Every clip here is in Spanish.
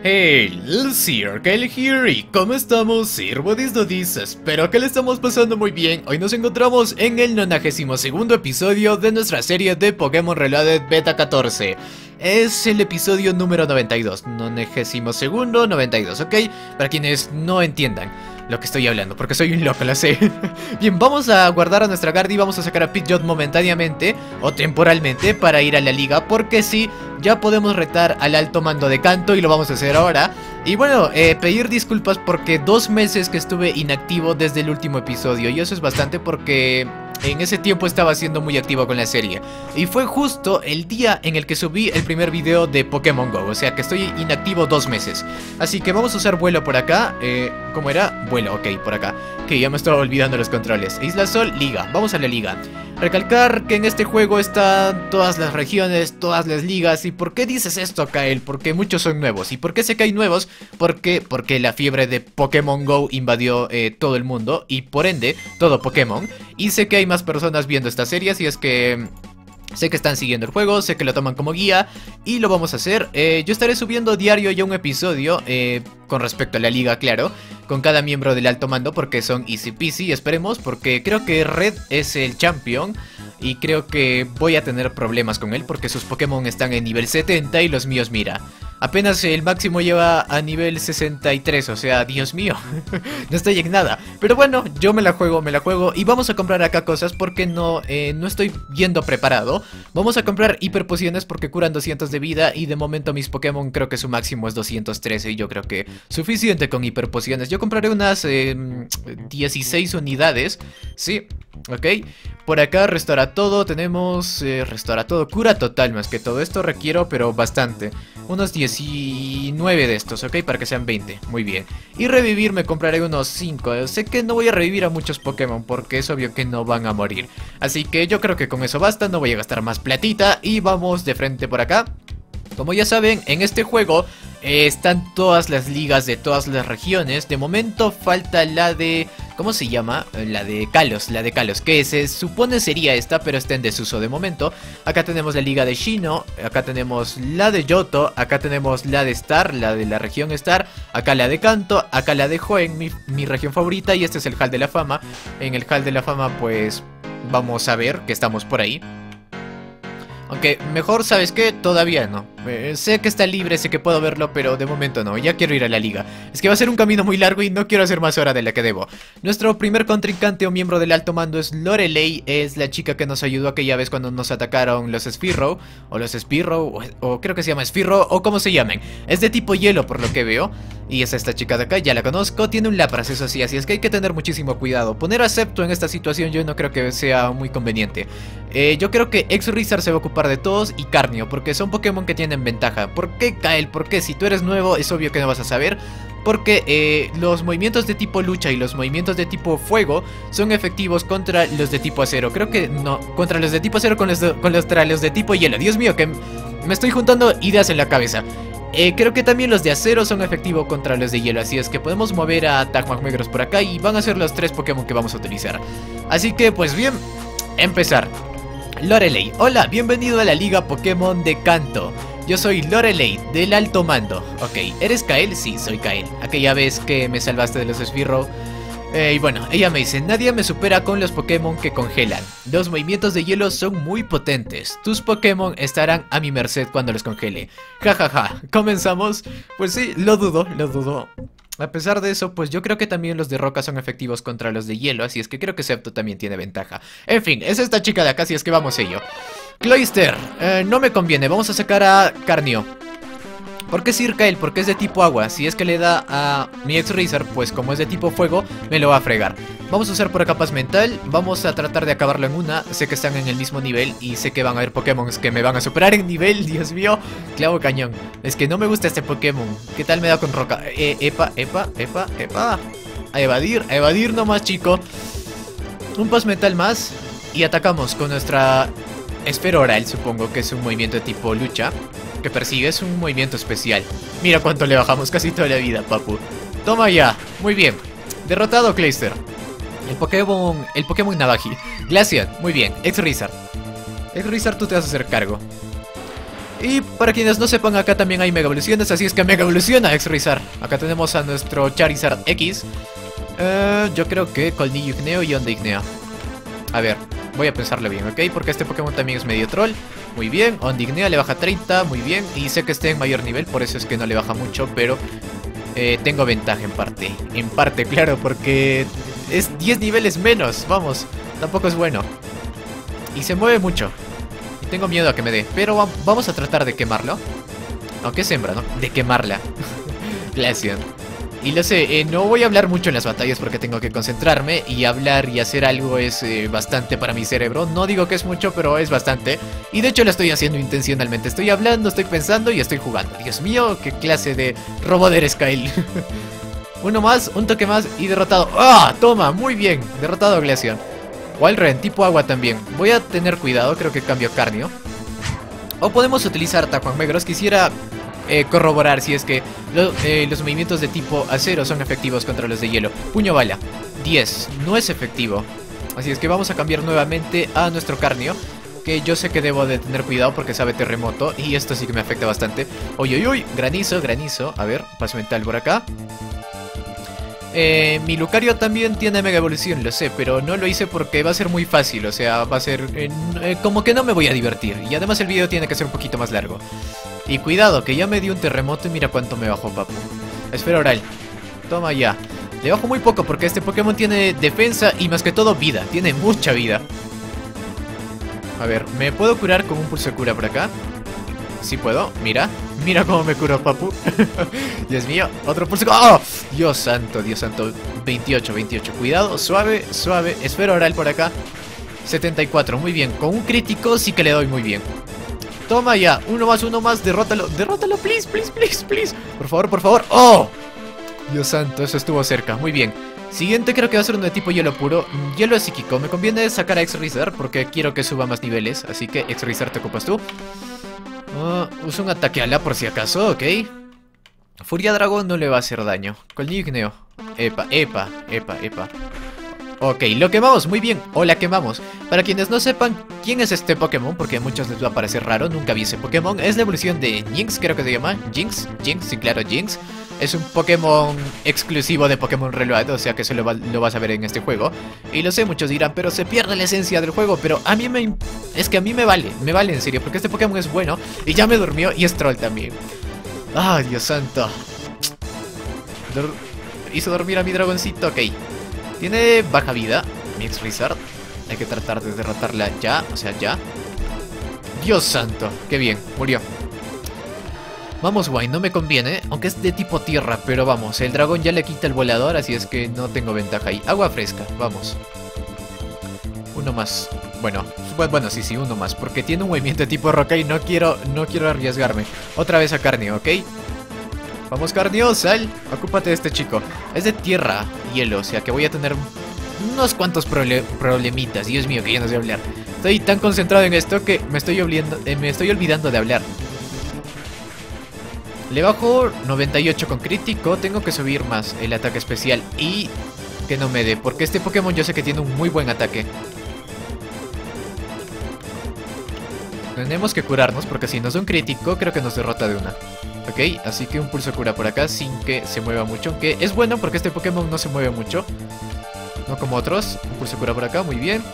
Hey, Circle here, y ¿cómo estamos, Sirvodis Dodis? Espero que le estamos pasando muy bien. Hoy nos encontramos en el 92º episodio de nuestra serie de Pokémon Reloaded Beta 14. Es el episodio número 92, 92º, 92, ¿ok? Para quienes no entiendan lo que estoy hablando, porque soy un loco, lo sé. Bien, vamos a guardar a nuestra Guardy, vamos a sacar a Pidgeot momentáneamente o temporalmente para ir a la liga, porque sí, ya podemos retar al alto mando de Kanto y lo vamos a hacer ahora. Y bueno, pedir disculpas porque 2 meses que estuve inactivo desde el último episodio, y eso es bastante porque en ese tiempo estaba siendo muy activo con la serie. Y fue justo el día en el que subí el primer video de Pokémon GO, o sea que estoy inactivo 2 meses. Así que vamos a usar vuelo por acá. ¿Cómo era? Vuelo, ok, por acá. Que ya me estaba olvidando los controles. Isla Sol, liga, vamos a la liga. Recalcar que en este juego están todas las regiones, todas las ligas. ¿Y por qué dices esto, Kael? Porque muchos son nuevos. ¿Y por qué sé que hay nuevos? Porque la fiebre de Pokémon GO invadió todo el mundo y por ende todo Pokémon. Y sé que hay más personas viendo esta serie, así es que sé que están siguiendo el juego, sé que lo toman como guía y lo vamos a hacer. Yo estaré subiendo diario ya un episodio con respecto a la liga, claro, con cada miembro del alto mando, porque son easy peasy, esperemos, porque creo que Red es el champion y creo que voy a tener problemas con él porque sus Pokémon están en nivel 70 y los míos, mira, apenas el máximo lleva a nivel 63, o sea, Dios mío, no estoy en nada. Pero bueno, yo me la juego y vamos a comprar acá cosas porque no estoy yendo preparado. Vamos a comprar hiperpociones porque curan 200 de vida y de momento mis Pokémon creo que su máximo es 213 y yo creo que suficiente con hiperpociones. Yo compraré unas 16 unidades, sí, ok. Por acá restaura todo, tenemos restaura todo, cura total más que todo. Esto requiero pero bastante, unos 19 de estos, ok, para que sean 20, muy bien. Y revivir me compraré unos 5, sé que no voy a revivir a muchos Pokémon porque es obvio que no van a morir. Así que yo creo que con eso basta, no voy a gastar más platita y vamos de frente por acá. Como ya saben, en este juego están todas las ligas de todas las regiones. De momento falta la de... ¿cómo se llama? La de Kalos, que se supone sería esta, pero está en desuso de momento. Acá tenemos la liga de Shino, acá tenemos la de Yoto, acá tenemos la de Star, la de la región Star, acá la de Kanto, acá la de Hoenn, mi región favorita, y este es el Hall de la Fama. En el Hall de la Fama pues vamos a ver que estamos por ahí. Aunque mejor, ¿sabes qué? Todavía no. Sé que está libre, sé que puedo verlo, pero de momento no. Ya quiero ir a la liga. Es que va a ser un camino muy largo y no quiero hacer más hora de la que debo. Nuestro primer contrincante o miembro del alto mando es Lorelei. Es la chica que nos ayudó aquella vez cuando nos atacaron los Spearow. O los Spearow, o creo que se llama Spearow, o como se llamen. Es de tipo hielo por lo que veo. Y es esta chica de acá, ya la conozco. Tiene un Lapras, eso sí, así es que hay que tener muchísimo cuidado. Poner a Sceptro en esta situación yo no creo que sea muy conveniente. Yo creo que Exorizar se va a ocupar de todos y Carnio, porque son Pokémon que tienen ventaja. ¿Por qué, Kael? ¿Por qué? Si tú eres nuevo es obvio que no vas a saber. Porque los movimientos de tipo lucha y los movimientos de tipo fuego son efectivos contra los de tipo acero. Creo que no, contra los de tipo acero contra los de tipo hielo. Dios mío, que me estoy juntando ideas en la cabeza. Creo que también los de acero son efectivos contra los de hielo, así es que podemos mover a Tagmagmegros por acá y van a ser los 3 Pokémon que vamos a utilizar. Así que pues bien, empezar. Lorelei, hola, bienvenido a la liga Pokémon de Kanto. Yo soy Lorelei, del alto mando. Ok, ¿eres Kael? Sí, soy Kael. Aquella vez que me salvaste de los Spearow. Y bueno, ella me dice, nadie me supera con los Pokémon que congelan. Los movimientos de hielo son muy potentes. Tus Pokémon estarán a mi merced cuando los congele. Jajaja, ¿comenzamos? Pues sí, lo dudo. A pesar de eso, pues yo creo que también los de roca son efectivos contra los de hielo, así es que creo que Sceptro también tiene ventaja. En fin, es esta chica de acá, así es que vamos a ello. Cloyster, no me conviene, vamos a sacar a Carnio. ¿Por qué Circael? Porque es de tipo agua. Si es que le da a mi Exorizar, pues como es de tipo fuego, me lo va a fregar. Vamos a usar por acá paz mental. Vamos a tratar de acabarlo en una. Sé que están en el mismo nivel y sé que van a haber Pokémon que me van a superar en nivel. Dios mío, clavo cañón. Es que no me gusta este Pokémon. ¿Qué tal me da con roca? Epa. A evadir nomás, chico. Un paz mental más y atacamos con nuestra esfera oral, supongo que es un movimiento de tipo lucha. Que persigue, es un movimiento especial. Mira cuánto le bajamos, casi toda la vida, papu. Toma ya, muy bien. Derrotado, Cloyster. El Pokémon Navaji. Glaceon, muy bien. Exorizar, tú te vas a hacer cargo. Y para quienes no sepan, acá también hay Mega Evoluciones, así es que Mega Evoluciona Exorizar. Acá tenemos a nuestro Charizard X. Yo creo que Colmillo Igneo y Onda Ignea. A ver, voy a pensarlo bien, ¿ok? Porque este Pokémon también es medio troll. Muy bien, Onda Ignea le baja 30, muy bien. Y sé que esté en mayor nivel, por eso es que no le baja mucho, pero tengo ventaja en parte. En parte, claro, porque es 10 niveles menos, vamos, tampoco es bueno. Y se mueve mucho. Y tengo miedo a que me dé, pero vamos a tratar de quemarlo. Aunque es hembra, ¿no? De quemarla. Glaceon. Y lo sé, no voy a hablar mucho en las batallas porque tengo que concentrarme. Y hablar y hacer algo es bastante para mi cerebro. No digo que es mucho, pero es bastante. Y de hecho lo estoy haciendo intencionalmente. Estoy hablando, estoy pensando y estoy jugando. Dios mío, qué clase de robot eres, Kyle. Uno más, un toque más y derrotado. ¡Ah! Toma, muy bien, derrotado a Glaceon. Walrein, tipo agua también. Voy a tener cuidado, creo que cambio Carnio. O podemos utilizar Tajuan Megros. Quisiera corroborar si es que los movimientos de tipo acero son efectivos contra los de hielo. Puño bala, 10, no es efectivo. Así es que vamos a cambiar nuevamente a nuestro Carnio, que yo sé que debo de tener cuidado porque sabe terremoto. Y esto sí que me afecta bastante. Uy, uy, uy, granizo, granizo. A ver, paz mental por acá. Mi Lucario también tiene Mega Evolución, lo sé, pero no lo hice porque va a ser muy fácil, o sea, va a ser como que no me voy a divertir. Y además el video tiene que ser un poquito más largo. Y cuidado, que ya me dio un terremoto y mira cuánto me bajó, papu. Esfera oral, toma ya. Le bajo muy poco porque este Pokémon tiene defensa y más que todo vida, tiene mucha vida. A ver, ¿me puedo curar con un pulso de cura por acá? Sí puedo, mira. Mira cómo me curó, papu. Dios mío, otro pulso. ¡Oh! Dios santo, Dios santo. 28, 28. Cuidado, suave, suave. Esfera oral por acá. 74, muy bien. Con un crítico sí que le doy muy bien. Toma ya, uno más. Derrótalo, derrótalo, please, please, please, please. Por favor, por favor. ¡Oh! Dios santo, eso estuvo cerca. Muy bien. Siguiente creo que va a ser uno de tipo hielo puro. Hielo psíquico. Me conviene sacar a Exorizar porque quiero que suba más niveles. Así que Exorizar te ocupas tú. Uso un ataque ala por si acaso, ok. Furia Dragón no le va a hacer daño. Colmillo Igneo. Epa. Ok, lo quemamos, muy bien. O la quemamos. Para quienes no sepan quién es este Pokémon, porque a muchos les va a parecer raro, nunca vi ese Pokémon. Es la evolución de Jynx, creo que se llama. Jynx, sí, claro, Jynx. Es un Pokémon exclusivo de Pokémon Reload, o sea que solo lo vas a ver en este juego. Y lo sé, muchos dirán, pero se pierde la esencia del juego. Pero a mí es que a mí me vale en serio, porque este Pokémon es bueno. Y ya me durmió y es troll también. ¡Ah, Dios santo! Hizo dormir a mi dragoncito, ok. Tiene baja vida, mi Exorizar. Hay que tratar de derrotarla ya, o sea, ya. Dios santo, qué bien, murió. Vamos, guay, no me conviene, aunque es de tipo tierra, pero vamos, el dragón ya le quita el volador, así es que no tengo ventaja ahí. Agua fresca, vamos. Uno más. Bueno, sí, uno más, porque tiene un movimiento de tipo roca y no quiero arriesgarme. Otra vez a Carnio, ¿ok? Vamos, Carnio, sal, ocúpate de este chico. Es de tierra, hielo, o sea que voy a tener unos cuantos problemitas. Dios mío, que ya no sé hablar. Estoy tan concentrado en esto que me estoy olvidando de hablar. Le bajo 98 con crítico. Tengo que subir más el ataque especial y que no me dé, porque este Pokémon yo sé que tiene un muy buen ataque. Tenemos que curarnos porque si nos da un crítico creo que nos derrota de una. Ok, así que un pulso cura por acá sin que se mueva mucho, aunque es bueno porque este Pokémon no se mueve mucho, no como otros. Un pulso cura por acá, muy bien.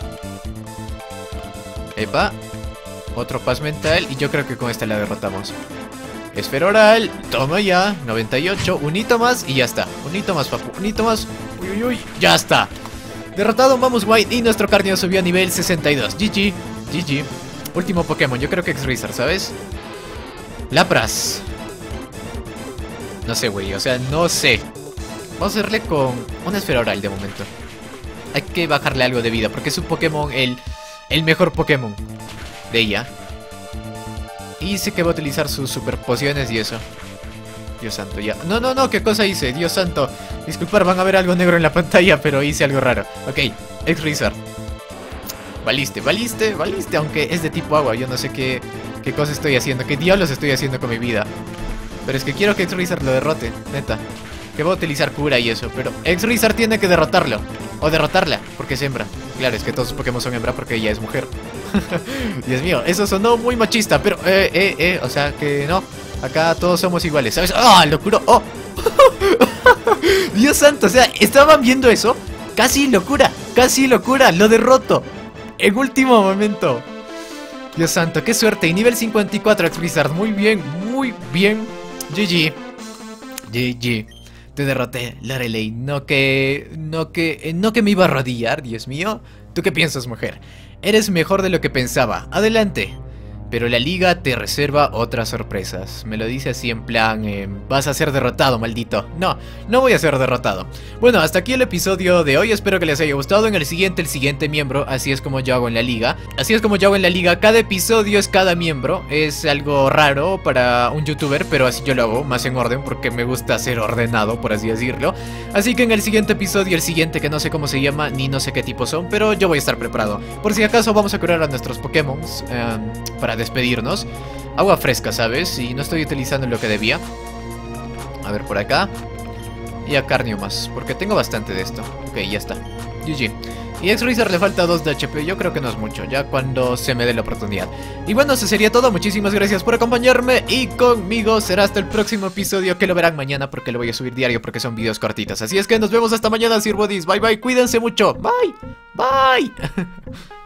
Epa. Otro paz mental y yo creo que con esta la derrotamos. Esfera oral, toma ya, 98, un hito más y ya está. Un hito más, papu, un hito más. Uy, uy, uy, ya está. Derrotado, vamos, White, y nuestro Carnio subió a nivel 62. GG, GG. Último Pokémon, yo creo que Exorizar, ¿sabes? Lapras. No sé, güey, o sea, no sé. Vamos a hacerle con una esfera oral de momento. Hay que bajarle algo de vida porque es un Pokémon, el mejor Pokémon de ella. Y sé que va a utilizar sus super pociones y eso. Dios santo, ya. No, ¿qué cosa hice? Dios santo. Disculpar, van a ver algo negro en la pantalla, pero hice algo raro. Ok, Exorizar. Valiste, aunque es de tipo agua. Yo no sé qué cosa estoy haciendo, qué diablos estoy haciendo con mi vida. Pero es que quiero que Exorizar lo derrote, neta. Que va a utilizar cura y eso, pero Exorizar tiene que derrotarlo. O derrotarla, porque es hembra. Claro, es que todos sus Pokémon son hembra porque ella es mujer. Dios mío, eso sonó muy machista, pero, o sea que no. Acá todos somos iguales, ¿sabes? ¡Ah, locura! ¡Oh! Dios santo, o sea, ¿estaban viendo eso? Casi locura, lo derroto en último momento. Dios santo, qué suerte. Y nivel 54 Ex Blizzard, muy bien, muy bien. GG. GG. Te derroté, Lorelei. No que me iba a arrodillar, Dios mío. ¿Tú qué piensas, mujer? Eres mejor de lo que pensaba. Adelante. Pero la liga te reserva otras sorpresas. Me lo dice así en plan, vas a ser derrotado, maldito. No, no voy a ser derrotado. Bueno, hasta aquí el episodio de hoy. Espero que les haya gustado. En el siguiente miembro. Así es como yo hago en la liga. Cada episodio es cada miembro. Es algo raro para un youtuber, pero así yo lo hago, más en orden, porque me gusta ser ordenado, por así decirlo. Así que en el siguiente episodio, el siguiente, que no sé cómo se llama, ni no sé qué tipo son, pero yo voy a estar preparado. Por si acaso vamos a curar a nuestros Pokémon para despedirnos. Agua fresca, ¿sabes? Y no estoy utilizando lo que debía. A ver, por acá. Y a Carnio más, porque tengo bastante de esto. Ok, ya está. GG. Y a X-Razor le falta 2 de HP. Yo creo que no es mucho, ya cuando se me dé la oportunidad. Y bueno, eso sería todo. Muchísimas gracias por acompañarme. Y conmigo será hasta el próximo episodio, que lo verán mañana, porque lo voy a subir diario, porque son videos cortitos. Así es que nos vemos hasta mañana, Sir Bodies. Bye bye, cuídense mucho. Bye. Bye.